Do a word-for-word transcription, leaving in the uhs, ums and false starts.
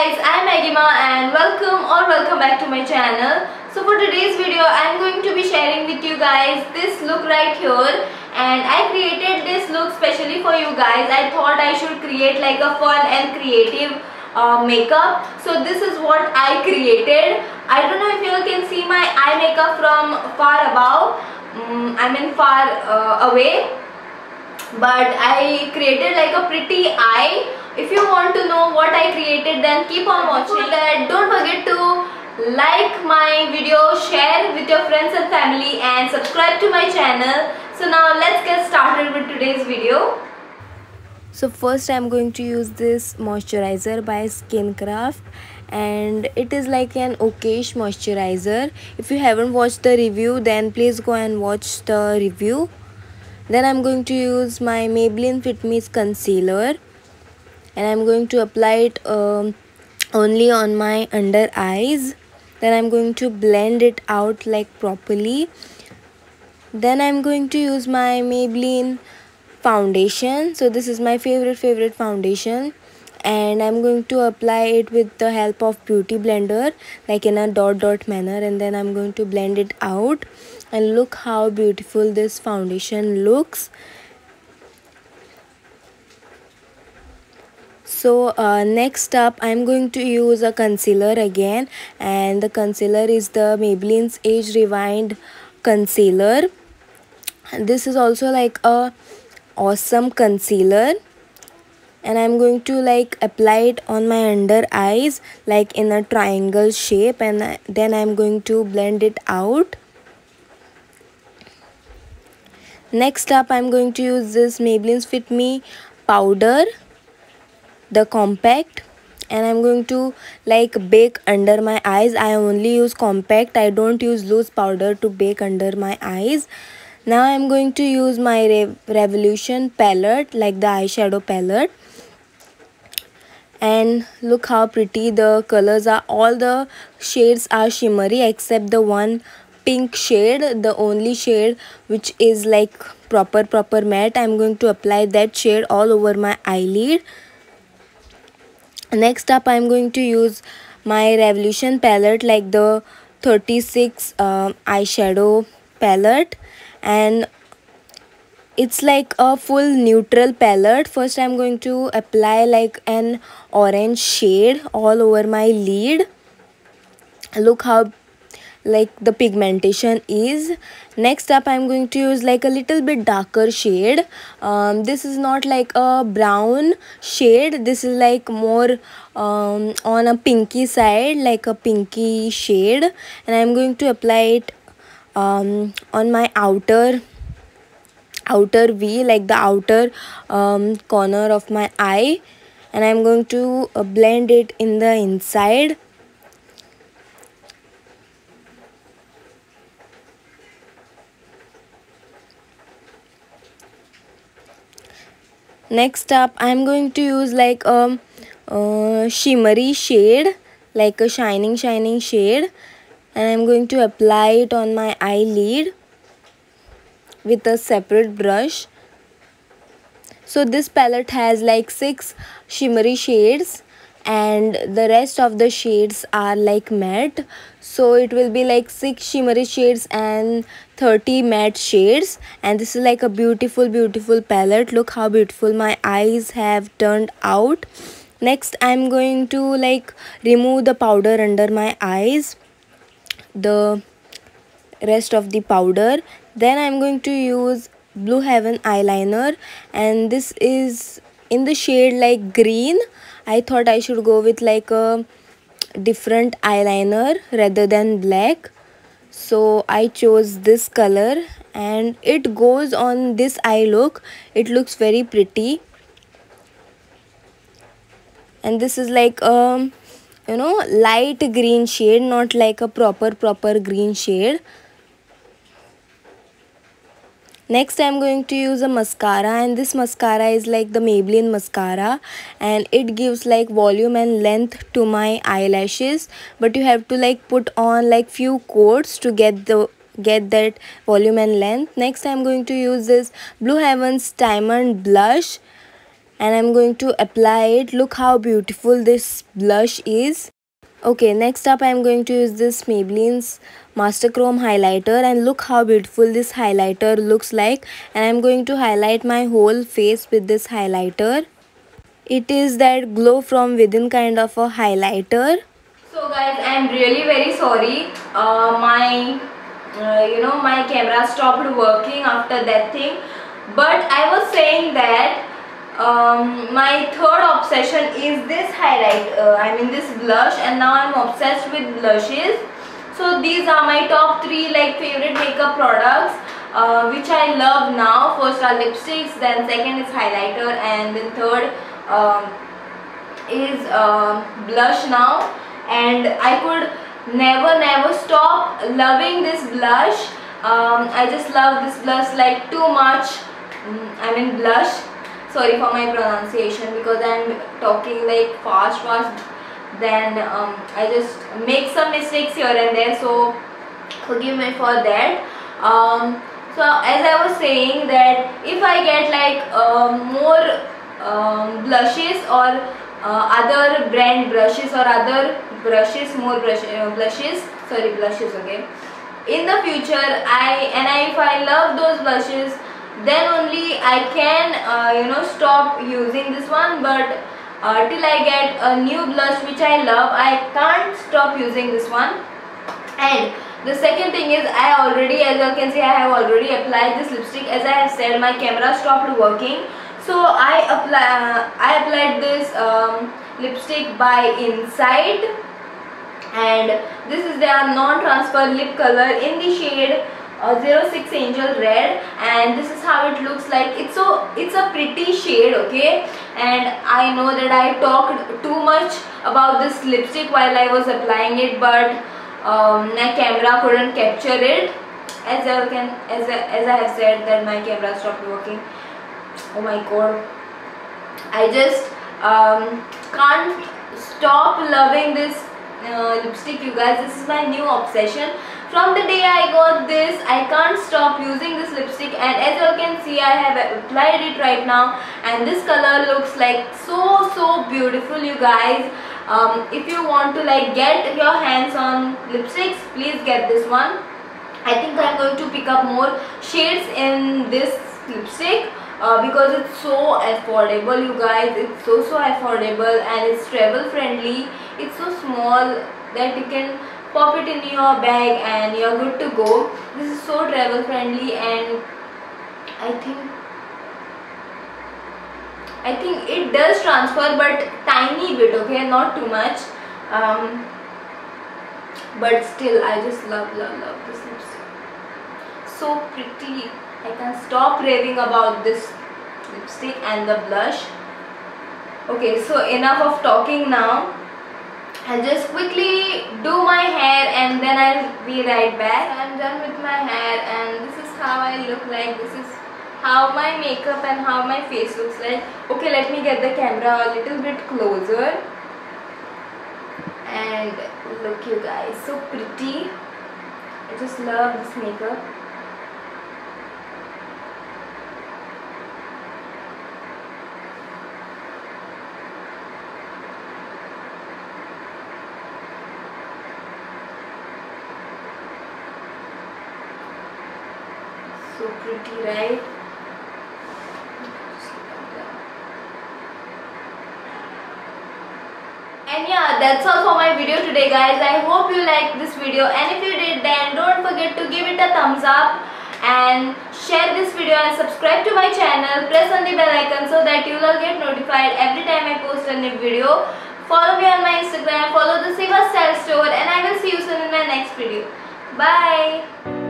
guys, I'm Agima and welcome or welcome back to my channel. So for today's video, I'm going to be sharing with you guys this look right here, and I created this look specially for you guys. I thought I should create like a fun and creative uh, makeup. So this is what I created. I don't know if you all can see my eye makeup from far above. Um, I mean far uh, away. But I created like a pretty eye. If you want to know what I created, then keep on watching. Before that, don't forget to like my video, share with your friends and family, and subscribe to my channel. So now let's get started with today's video. So first I'm going to use this moisturizer by Skincraft, and it is like an okayish moisturizer. If you haven't watched the review, then please go and watch the review. Then I'm going to use my Maybelline Fit Me concealer, and I'm going to apply it um, only on my under eyes. Then I'm going to blend it out like properly. Then I'm going to use my Maybelline foundation. So this is my favorite favorite foundation, and I'm going to apply it with the help of beauty blender, like in a dot dot manner, and then I'm going to blend it out. And look how beautiful this foundation looks. So uh, next up I'm going to use a concealer again, and the concealer is the Maybelline's Age Rewind concealer. This is also like a awesome concealer, and I'm going to like apply it on my under eyes like in a triangle shape, and then I'm going to blend it out. Next up I'm going to use this Maybelline's Fit Me powder, the compact, and I'm going to like bake under my eyes. I only use compact, I don't use loose powder to bake under my eyes. Now I'm going to use my Re Revolution palette, like the eyeshadow palette, and look how pretty the colors are. All the shades are shimmery except the one pink shade, the only shade which is like proper proper matte. I'm going to apply that shade all over my eyelid. Next up I'm going to use my Revolution palette, like the thirty-six uh, eyeshadow palette, and it's like a full neutral palette. First I'm going to apply like an orange shade all over my lid. Look how like the pigmentation is. Next up I'm going to use like a little bit darker shade. Um, this is not like a brown shade, this is like more um, on a pinky side, like a pinky shade, and I'm going to apply it um, on my outer outer V, like the outer um, corner of my eye, and I'm going to uh, blend it in the inside. Next up I'm going to use like a uh, shimmery shade, like a shining shining shade, and I'm going to apply it on my eyelid with a separate brush. So this palette has like six shimmery shades, and the rest of the shades are like matte. So it will be like six shimmery shades and thirty matte shades, and this is like a beautiful beautiful palette. Look how beautiful my eyes have turned out. Next I'm going to like remove the powder under my eyes, the rest of the powder. Then I'm going to use Blue Heaven eyeliner, and this is in the shade like green. I thought I should go with like a different eyeliner rather than black, so I chose this color, and it goes on this eye look. It looks very pretty, and this is like um you know light green shade, not like a proper proper green shade. Next I'm going to use a mascara, and this mascara is like the Maybelline mascara, and it gives like volume and length to my eyelashes, but you have to like put on like few coats to get the get that volume and length. Next I'm going to use this Blue Heaven's Diamond blush, and I'm going to apply it. Look how beautiful this blush is. Okay, next up I'm going to use this Maybelline's Master Chrome highlighter, and look how beautiful this highlighter looks like, and I'm going to highlight my whole face with this highlighter. It is that glow from within kind of a highlighter. So guys, I'm really very sorry. Uh, my uh, you know my camera stopped working after that thing, but I was saying that um, my third obsession is this highlight. Uh, I mean this blush, and now I'm obsessed with blushes. So these are my top three like favorite makeup products, uh, which I love now. First are lipsticks, then second is highlighter, and then third um, is uh, blush now. And I could never never stop loving this blush. um, I just love this blush like too much. mm, I mean blush, sorry for my pronunciation because I'm talking like fast fast, then um, I just make some mistakes here and there, so forgive me for that. um, so as I was saying that if I get like uh, more um, blushes or uh, other brand brushes or other brushes, more brush, uh, blushes, sorry blushes, okay, in the future, I and I, if I love those blushes, then only I can uh, you know stop using this one. But uh, till I get a new blush which I love, I can't stop using this one. And the second thing is, I already, as you can see, I have already applied this lipstick. As I have said, my camera stopped working, so I apply uh, I applied this um, lipstick by Inside, and this is their non-transfer lip color in the shade uh, zero six Angel Red, and this is how it looks like. It's so it's a pretty shade, okay, and I know that I talked too much about this lipstick while I was applying it, but um, my camera couldn't capture it. As I can as I, as I have said that my camera stopped working. Oh my god, I just um, can't stop loving this uh, lipstick, you guys. This is my new obsession. From the day I got this, I can't stop using this lipstick, and as you can see, I have applied it right now, and this color looks like so so beautiful, you guys. Um, if you want to like get your hands on lipsticks, please get this one. I think I'm going to pick up more shades in this lipstick uh, because it's so affordable, you guys. It's so so affordable, and it's travel friendly. It's so small that you can pop it in your bag and you're good to go. This is so travel friendly, and I think I think it does transfer, but tiny bit, okay, not too much. Um, but still, I just love love love this lipstick. So pretty. I can't stop raving about this lipstick and the blush. Okay, so enough of talking now. I'll just quickly do my hair and then I'll be right back. I'm done with my hair, and this is how I look like. This is how my makeup and how my face looks like. Okay, let me get the camera a little bit closer. And look, you guys, so pretty. I just love this makeup. So pretty, right? And yeah, that's all for my video today, guys. I hope you liked this video, and if you did, then don't forget to give it a thumbs up and share this video and subscribe to my channel. Press on the bell icon so that you will get notified every time I post a new video. Follow me on my Instagram, follow the Siva Style Store, and I will see you soon in my next video. Bye.